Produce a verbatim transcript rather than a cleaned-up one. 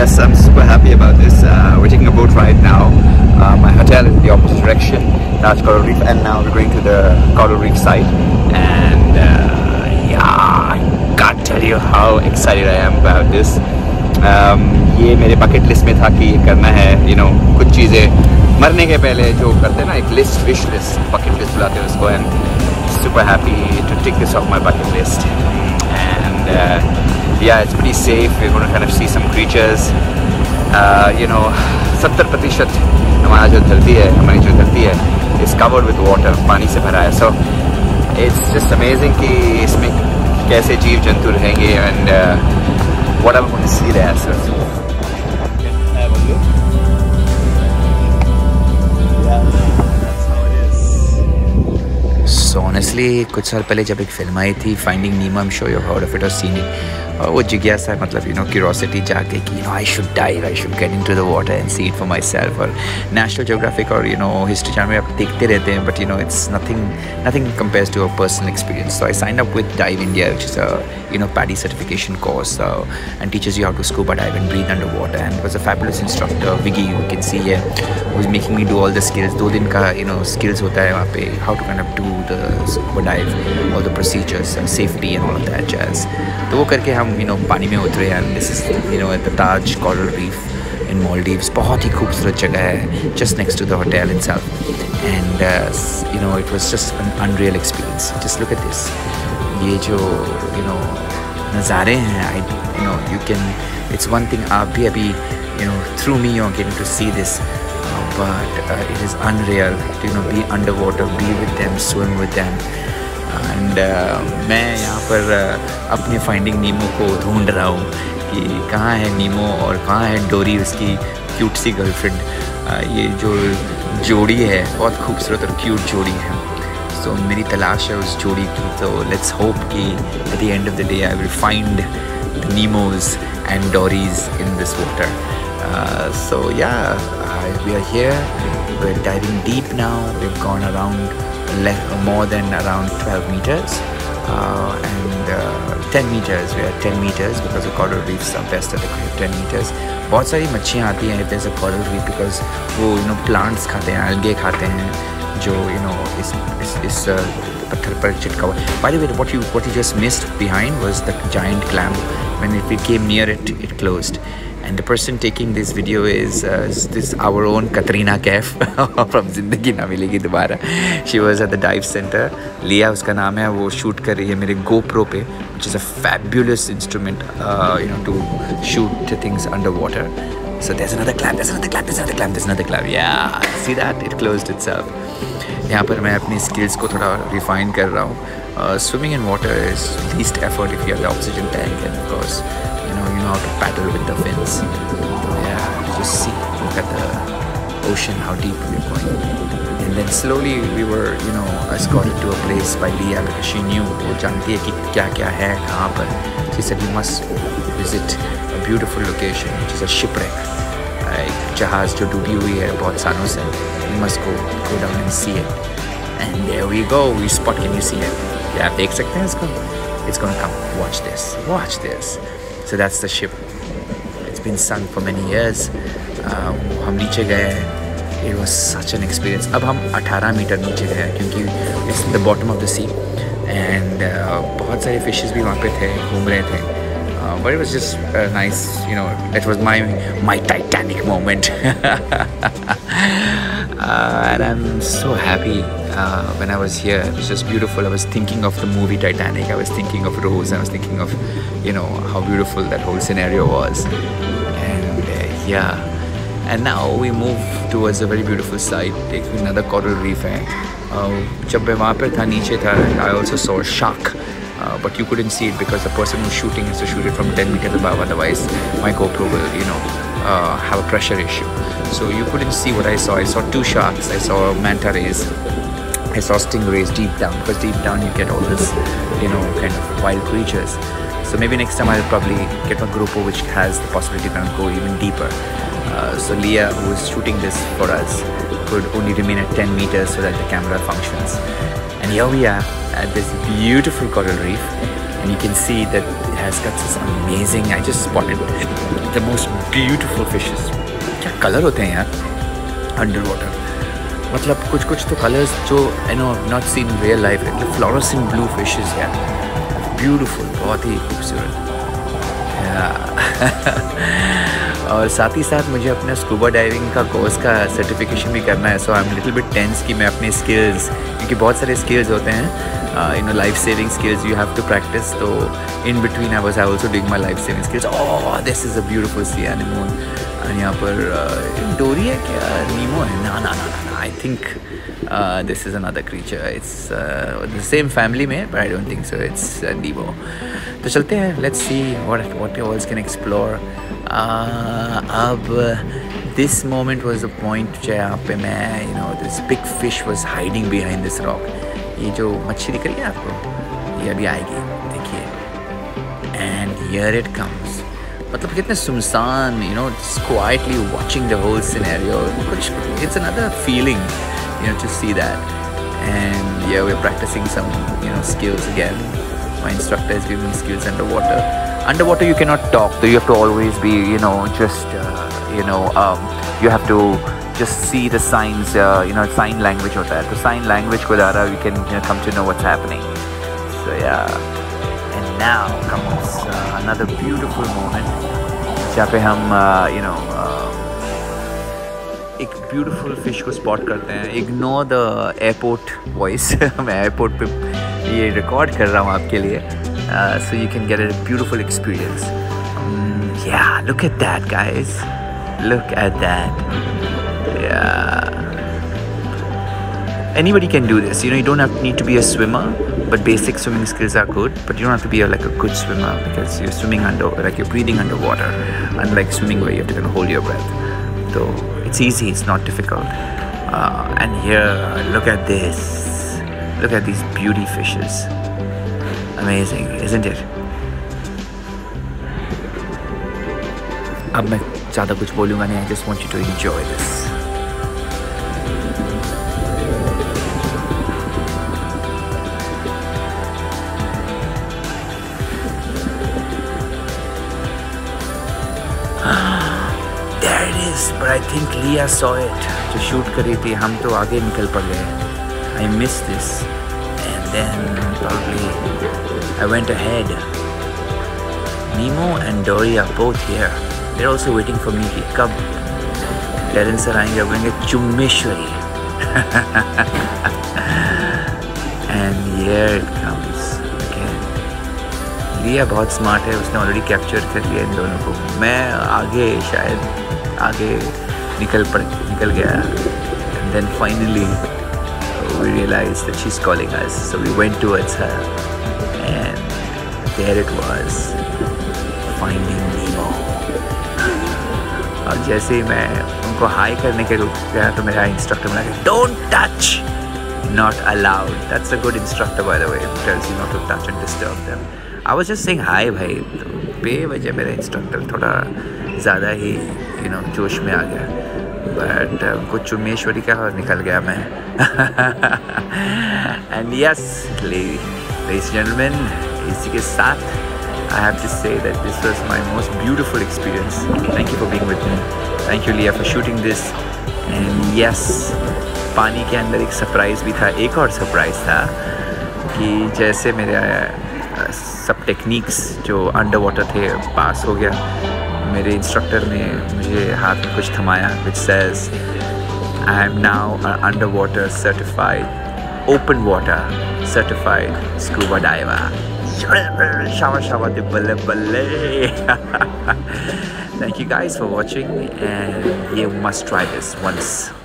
yes, I'm super happy about this. Uh, we're taking a boat ride now. Uh, my hotel is in the opposite direction, Taj Coral Reef, and now we're going to the Coral Reef site. And uh, yeah, I can't tell you how excited I am about this. Um, ये मेरे bucket list में था कि ये करना है, you know, कुछ चीज़ें मरने के पहले जो करते हैं ना, एक list, wish list, bucket list बुलाते हैं उसको, and super happy to tick this off my bucket list. And uh, yeah, it's pretty safe. We're going to kind of see some creatures. Uh, you know, seventy percent हमारा जो धरती है, हमारी जो धरती है, is covered with water, पानी से भरा है. So it's just amazing कि इसमें कैसे जीव जंतु रहेंगे, and uh, what I'm going to see there. So have a look. Yeah, that's how it is. So honestly, कुछ साल पहले जब एक फिल्म आई थी Finding Nemo, I'm sure you've heard of it or seen it. और वो जिज्ञासा मतलब you know curiosity जाके कि you know I should dive, I should get into the water and see it for myself. और National Geographic और you know History Channel में आप देखते रहते हैं, but you know it's nothing nothing compares to a personal experience. So I signed up with Dive India, which is a you know PADI certification course uh, and teaches you how to scuba dive and breathe underwater. And it was a fabulous instructor, Viggy, you can see here, who was making me do all the skills. दो दिन का you know skills होता है वहाँ पे, how to kind of do the scuba dive, all the procedures, uh, safety and all of that jazz. तो वो करके हम you know पानी में उतरे, and this is you know at the Taj Coral Reef in Maldives. बहुत ही खूबसूरत जगह है, just next to the hotel itself. And uh, you know it was just an unreal experience. Just look at this. ये जो you know नज़ारे हैं, I you know you can, it's one thing आप भी अभी you know through me you're getting to see this, uh, but uh, it is unreal to you know be underwater, be with them, swim with them. And uh, मैं यहाँ पर uh, अपने finding नीमो को ढूंढ रहा हूँ कि कहाँ है नीमो और कहाँ है डोरी, उसकी क्यूट सी गर्लफ्रेंड. uh, ये जो जोड़ी है बहुत खूबसूरत और क्यूट जोड़ी है. सो so, मेरी तलाश है उस जोड़ी की. तो लेट्स होप कि at the end of the day I will find the Nemos and Dories in this water. So yeah we are here, we are diving deep now. We have gone around more than around twelve meters uh, and uh, ten meters. We are ten meters because the coral reefs are best at the ten meters. बहुत सारी मच्छियाँ आती हैं if there's a coral reef because वो you know plants खाते हैं, algae खाते हैं जो you know इस इस इस पत्थर पर चिटका हुआ. By the way, what you what you just missed behind was the giant clam. When it, we came near it, it closed. And the person taking this video is uh, this our own Katrina Kaif from Zindagi Na Milegi Dobara. She was at the dive center. Leah उसका नाम है, वो shoot कर रही है मेरे GoPro पे, which is a fabulous instrument, uh, you know, to shoot things underwater. So there's another clam, there's another clam, there's another clam, there's another clam. Yeah, see that? It closed itself. यहाँ पर मैं अपनी skills को थोड़ा refine कर रहा हूँ. Uh, swimming in water is least effort if you have the oxygen tank, and of course you know you know how to paddle with the fins. So yeah, just see, look at the ocean, how deep we're going. And then slowly we were you know escorted to a place by Leah because she knew, वो जानती है कि क्या क्या है कहाँ पर. She said you must visit a beautiful location which is a shipwreck, एक जहाज जो डूबी हुई है बहुत सालों से. You must go go down and see it. And there we go, we spot, can you see it? Yeah, देख सकते हैं इसको. It's gonna come. Watch this. Watch this. So that's the ship. It's been sunk for many years. Uh, हम नीचे गए. It was such an experience. अब हम eighteen metre नीचे गए क्योंकि it's the bottom of the sea. And uh, बहुत सारे fishes भी वहाँ पे थे, घूम रहे थे. Uh, but it was just uh, nice, you know. That was my my Titanic moment. uh, and I'm so happy. Uh, when I was here, it was just beautiful. I was thinking of the movie Titanic. I was thinking of Rose. I was thinking of, you know, how beautiful that whole scenario was. And uh, yeah, and now we move towards a very beautiful site. Take another coral reef. है. जब मैं वहाँ पे था नीचे था, I also saw a shark. Uh, but you couldn't see it because the person who's shooting has to shoot it from ten meters above. Otherwise, my GoPro will, you know, uh, have a pressure issue. So you couldn't see what I saw. I saw two sharks. I saw manta rays. I saw stingrays deep down, because deep down you get all this, you know, kind of wild creatures. So maybe next time I'll probably get my GoPro which has the possibility to kind of go even deeper. Uh, so Leah, who is shooting this for us, could only remain at ten meters so that the camera functions. And here we are at this beautiful coral reef, and you can see that it has got this amazing, I just spotted the most beautiful fishes. क्या colour होते हैं यार under water, मतलब कुछ कुछ तो colours जो you know not seen in real life, fluorescent blue fishes यार, ब्यूटीफुल, बहुत ही खूबसूरत। और साथ ही साथ मुझे अपने स्कूबा डाइविंग का कोर्स का सर्टिफिकेशन भी करना है, so I am little bit tense कि मैं अपने स्किल्स, क्योंकि बहुत सारे स्किल्स होते हैं, you know life saving skills you have to practise, तो in between I was also doing my life saving skills. Oh this is a beautiful sea animal, और यहाँ पर डोरी है क्या, नीमो है, ना ना ना ना I think this is another creature, it's the same family में, but I don't think so, it's Nemo. तो चलते हैं, let's see what what you all can explore. अब this moment was the point जहाँ पे मैं, you know this big fish was hiding behind this rock. ये जो मच्छी दिख रही है आपको, ये अभी आएगी, देखिए, एंड हियर इट कम्स। मतलब कितने सुनसान, you know quietly watching the whole scenario, कुछ it's another feeling, you know to see that, and yeah, we're practicing some, you know, skills again. My instructor is giving me skills underwater. Underwater you cannot talk, so you have to always be, you know, just uh, you know um, you have to just see the signs, uh, you know, sign language hota hai, to sign language ke द्वारा we can, you know, come to know what's happening. So yeah, and now comes uh, another beautiful moment जहाँ पे हम uh, you know uh, एक beautiful fish को spot करते हैं। Ignore the airport voice, मैं airport पे ये रिकॉर्ड कर रहा हूँ आपके लिए, so you can get a beautiful experience. Yeah look at that guys, look at that, anybody can do this, you know, you don't have need to be a swimmer, but basic swimming skills are good, but you don't have to be a, like a good swimmer, because you're swimming under, like you're breathing underwater, unlike swimming where you have to kind of hold your breath. So it's easy, it's not difficult. Uh, and here, look at this, look at these beauty fishes, amazing, isn't it? अब मैं ज़्यादा कुछ बोलूँगा नहीं, I just want you to enjoy this. But I think Leah saw it, जो shoot कर रही थी, हम तो आगे निकल पड़ गए। I missed this, and then probably I went ahead. Nemo and Dory are both here. They're also waiting for me कि कब Darren sir आएंगे और बोलेंगे चुम्मेश्वरी। And here it comes again. Leah बहुत स्मार्ट है, उसने ऑलरेडी कैप्चर कर लिया इन दोनों को। मैं आगे शायद आगे निकल पड़ निकल गया, and then finally we realized that she's calling us, so we went towards her, and there it was, Finding Nemo. और जैसे ही मैं उनको हाई करने के रुक गया तो मेरा इंस्ट्रक्टर बोला कि don't touch, not allowed. That's a good instructor by the way, it tells you not to touch and disturb them. I was just saying hi भाई, तो बेवजह मेरा इंस्ट्रक्टर थोड़ा ज़्यादा ही, you know, जोश में आ गया, बट उनको चुम्मेश्वरी का और निकल गया मैं। And yes ladies and gentlemen, इसी के साथ I have to say that this was my most beautiful experience. Thank you for being with me. Thank you Leah for shooting this. And yes, पानी के अंदर एक सरप्राइज़ भी था, एक और सरप्राइज़ था कि जैसे मेरे सब टेक्निक्स जो अंडर वाटर थे पास हो गया, मेरे इंस्ट्रक्टर ने मुझे हाथ में कुछ थमाया, which says I am now an underwater certified, open water certified scuba diver. Shawa shawa de balle balle. Thank you guys for watching, and you must try this once.